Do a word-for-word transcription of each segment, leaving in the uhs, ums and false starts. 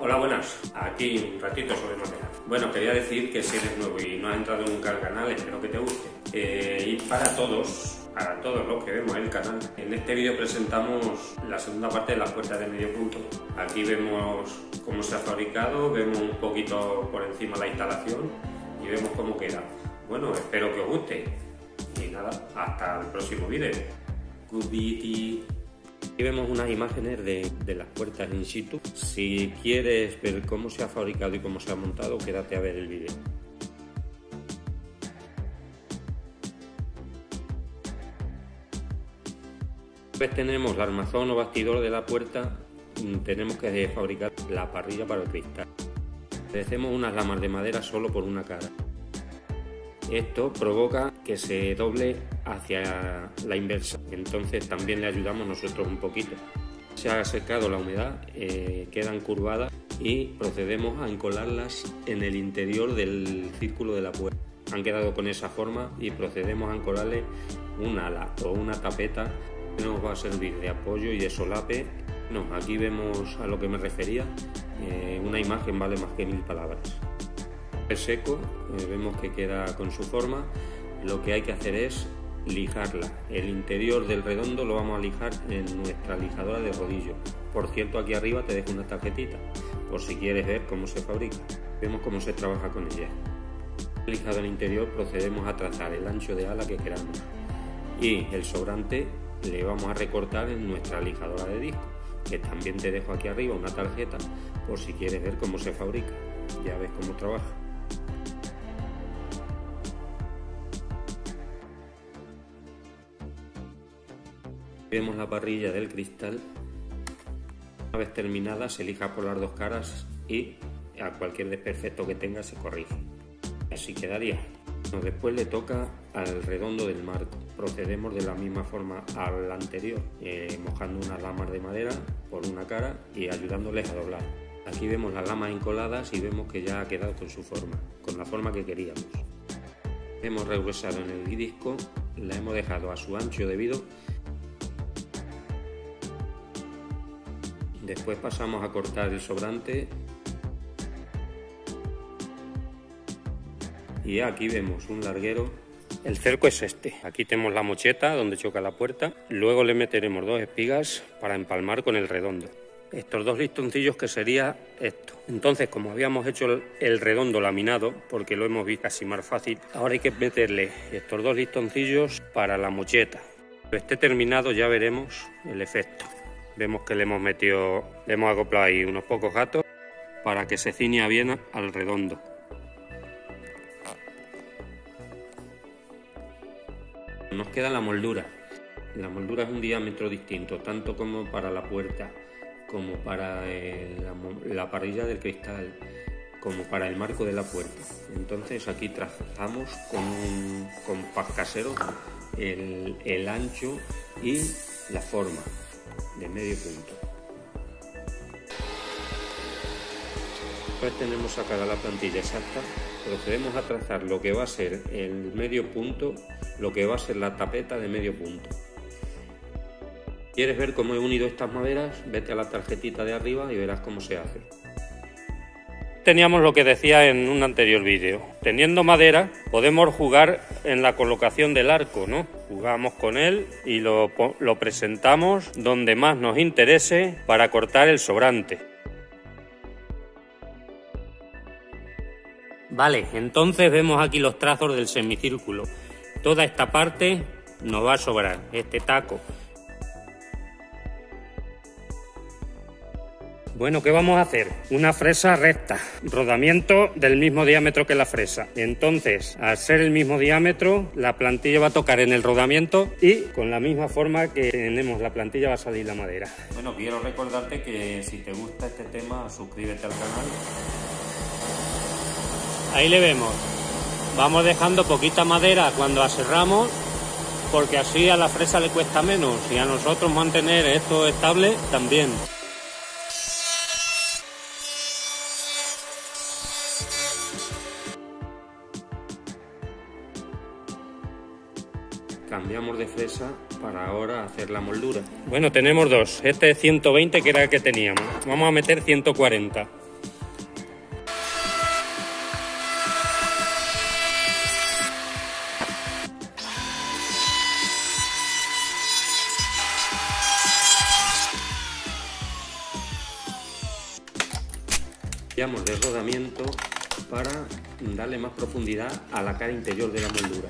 Hola, buenas. Aquí un ratito sobre madera. Bueno, quería decir que si eres nuevo y no has entrado nunca al canal, espero que te guste. Eh, y para todos, para todos los que vemos el canal, en este vídeo presentamos la segunda parte de las puertas de medio punto. Aquí vemos cómo se ha fabricado, vemos un poquito por encima la instalación y vemos cómo queda. Bueno, espero que os guste. Y nada, hasta el próximo vídeo. Goodbye. Aquí vemos unas imágenes de, de las puertas in situ. Si quieres ver cómo se ha fabricado y cómo se ha montado, quédate a ver el vídeo. Pues tenemos el armazón o bastidor de la puerta, tenemos que fabricar la parrilla para el cristal. Hacemos unas lamas de madera solo por una cara. Esto provoca que se doble hacia la inversa, entonces también le ayudamos nosotros un poquito. Se ha secado la humedad, eh, quedan curvadas y procedemos a encolarlas en el interior del círculo de la puerta. Han quedado con esa forma y procedemos a encolarle un ala o una tapeta que nos va a servir de apoyo y de solape. No, aquí vemos a lo que me refería, eh, una imagen vale más que mil palabras. Seco, eh, vemos que queda con su forma. Lo que hay que hacer es lijarla. El interior del redondo lo vamos a lijar en nuestra lijadora de rodillo. Por cierto, aquí arriba te dejo una tarjetita por si quieres ver cómo se fabrica. Vemos cómo se trabaja con ella. Lijado el interior, procedemos a trazar el ancho de ala que queramos y el sobrante le vamos a recortar en nuestra lijadora de disco, que también te dejo aquí arriba una tarjeta por si quieres ver cómo se fabrica. Ya ves cómo trabaja. Vemos la parrilla del cristal. Una vez terminada se lija por las dos caras y a cualquier desperfecto que tenga se corrige. Así quedaría. Después le toca al redondo del marco. Procedemos de la misma forma al anterior, eh, mojando unas lamas de madera por una cara y ayudándoles a doblar. Aquí vemos las lamas encoladas y vemos que ya ha quedado con su forma, con la forma que queríamos. Hemos regresado en el disco, la hemos dejado a su ancho debido. Después pasamos a cortar el sobrante y aquí vemos un larguero. El cerco es este. Aquí tenemos la mocheta donde choca la puerta. Luego le meteremos dos espigas para empalmar con el redondo. Estos dos listoncillos que sería esto. Entonces, como habíamos hecho el redondo laminado, porque lo hemos visto casi más fácil, ahora hay que meterle estos dos listoncillos para la mocheta. Cuando esté terminado ya veremos el efecto. Vemos que le hemos metido, le hemos acoplado ahí unos pocos gatos para que se ciña bien al redondo. Nos queda la moldura. La moldura es un diámetro distinto, tanto como para la puerta, como para el, la, la parrilla del cristal, como para el marco de la puerta. Entonces aquí trazamos con un compás casero el, el ancho y la forma de medio punto. Después tenemos sacada la plantilla exacta, procedemos a trazar lo que va a ser el medio punto, lo que va a ser la tapeta de medio punto. ¿Quieres ver cómo he unido estas maderas? Vete a la tarjetita de arriba y verás cómo se hace. Teníamos lo que decía en un anterior vídeo. Teniendo madera podemos jugar en la colocación del arco, ¿no? Jugamos con él y lo, lo presentamos donde más nos interese para cortar el sobrante. Vale, entonces vemos aquí los trazos del semicírculo. Toda esta parte nos va a sobrar, este taco. Bueno, ¿qué vamos a hacer? Una fresa recta, rodamiento del mismo diámetro que la fresa. Entonces, al ser el mismo diámetro, la plantilla va a tocar en el rodamiento y con la misma forma que tenemos la plantilla va a salir la madera. Bueno, quiero recordarte que si te gusta este tema, suscríbete al canal. Ahí le vemos. Vamos dejando poquita madera cuando aserramos, porque así a la fresa le cuesta menos y a nosotros mantener esto estable también. Cambiamos de fresa para ahora hacer la moldura. Bueno, tenemos dos. Este es ciento veinte, que era el que teníamos. Vamos a meter ciento cuarenta. Cambiamos de rodamiento para darle más profundidad a la cara interior de la moldura.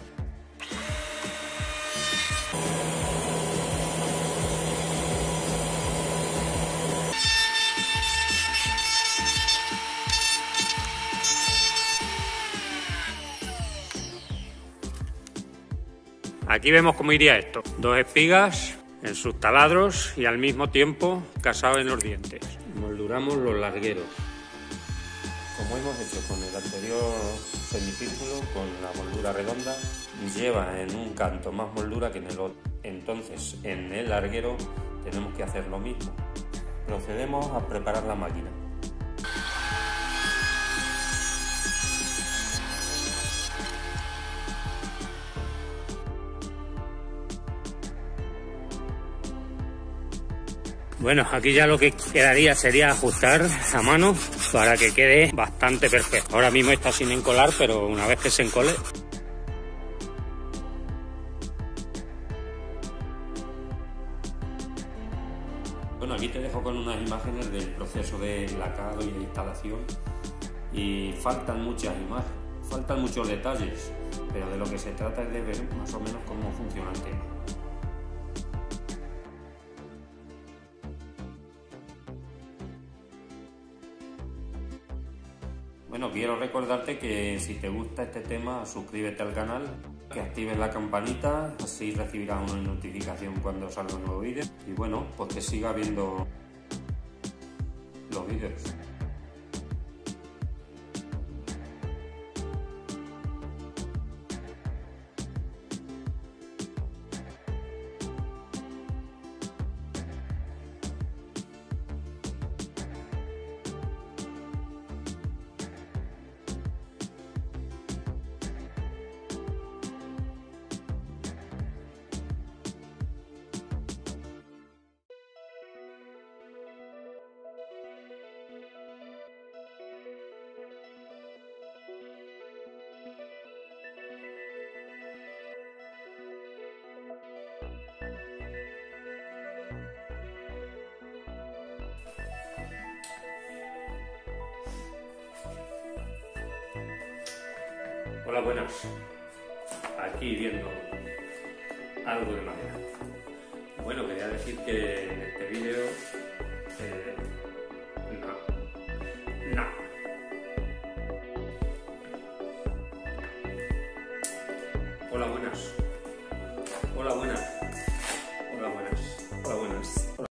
Aquí vemos cómo iría esto. Dos espigas en sus taladros y al mismo tiempo casado en los dientes. Molduramos los largueros. Como hemos hecho con el anterior semicírculo, con la moldura redonda, lleva en un canto más moldura que en el otro. Entonces, en el larguero tenemos que hacer lo mismo. Procedemos a preparar la máquina. Bueno, aquí ya lo que quedaría sería ajustar a mano para que quede bastante perfecto. Ahora mismo está sin encolar, pero una vez que se encole... Bueno, aquí te dejo con unas imágenes del proceso de lacado y de instalación, y faltan muchas imágenes, faltan muchos detalles, pero de lo que se trata es de ver más o menos cómo funciona el tema. Bueno, quiero recordarte que si te gusta este tema, suscríbete al canal, que actives la campanita, así recibirás una notificación cuando salga un nuevo vídeo. Y bueno, pues que siga viendo los vídeos. Hola, buenas. Aquí viendo algo de madera. Bueno, quería decir que en este vídeo eh, no, no. Hola, buenas. Hola, buenas.